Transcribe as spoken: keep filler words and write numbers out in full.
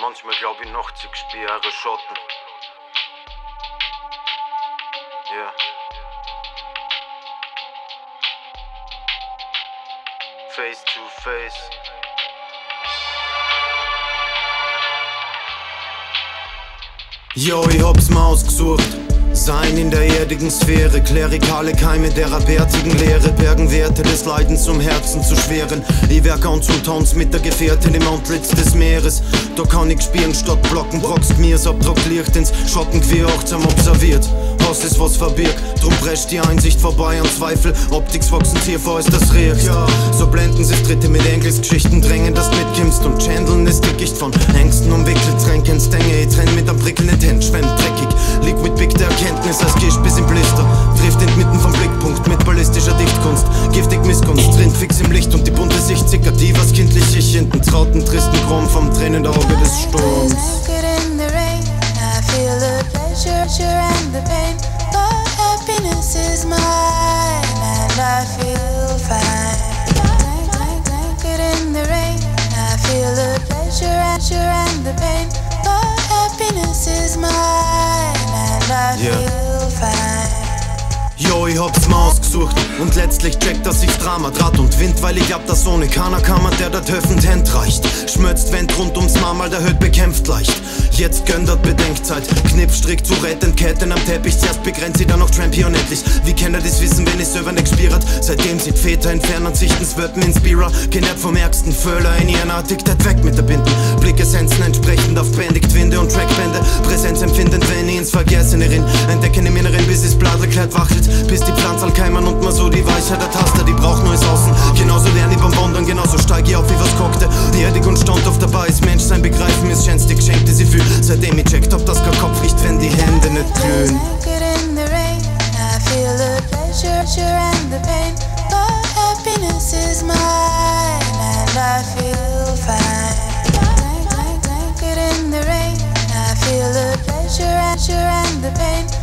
Manchmal glaub ich nachts, ich spür eure Schatten. Ja. Face to face. Yo, ich hab's mal ausgesucht. Sein in der erdigen Sphäre, klerikale Keime der abwärtigen Lehre, bergen Werte des Leidens zum Herzen zu schweren. Ich werk an zum Tanz mit der Gefährtin im Antlitz des Meeres. Da kann ich spielen statt blocken, brockst mir's Abdruck Licht ins Schattenquer achtsam observiert. Hass ist was verbirgt, drum prescht die Einsicht vorbei an Zweifel. Optics wachsen tiefer als das riechst. Ja. So blenden sie Dritte mit Engelsgeschichten drängen, dass du mitkimmst und Chandeln ist Dickicht von Ängsten umwickelt, Tränken, Stänge, ich trenn mit einem prickelnden Händ, schwemmt dreckig. Liquid Big der Erkenntnis als Gisch bis im Blister. Trifft inmitten vom Blickpunkt mit ballistischer Dichtkunst. Giftig Missgunst, drin fix im Licht und die bunte Sicht zickert die, was kindlich ich in den trauten, tristen Chrom vom tränenden Auge des Sturms. Yo, ich hab's mal ausgesucht und letztlich checkt, dass ich's Drama Draht und Wind, weil ich hab das ohne keiner Kammer, der dat höfend Hand reicht. Schmürzt Wend rund ums Marmal, der Hüt bekämpft leicht. Jetzt gönnt dat Bedenkzeit, Knipstrick zu retten, Ketten am Teppich, zuerst begrenzt sie dann noch Trampy unendlich. Wie kann er das wissen, wenn es selber nicht spürt? Seitdem sieht Väter entfernen sichtens Wörten Inspirer, genährt vom ärgsten Föhler in ihren Artik, dat weg mit der Binden. Blickessenzen entsprechend auf bändigt Winde und Trackbände, Präsenz empfindend, wenn ich ins Vergessene rinn. Entdecken im Inneren, bis es Bladelkleid wachelt, bis die Pflanzen keimern und man so die Weisheit der Taster, die braucht neues Außen. Genauso lerne ich beim Wandern, genauso steig ich auf wie was kochte. Erdig und stand auf dabei, ist Mensch sein Begreifen, ist schönste geschenkte sie fühl. Seitdem ich checkt, ob das kein Kopf riecht, wenn die Hände nicht glühen. Feel the pleasure and the pain.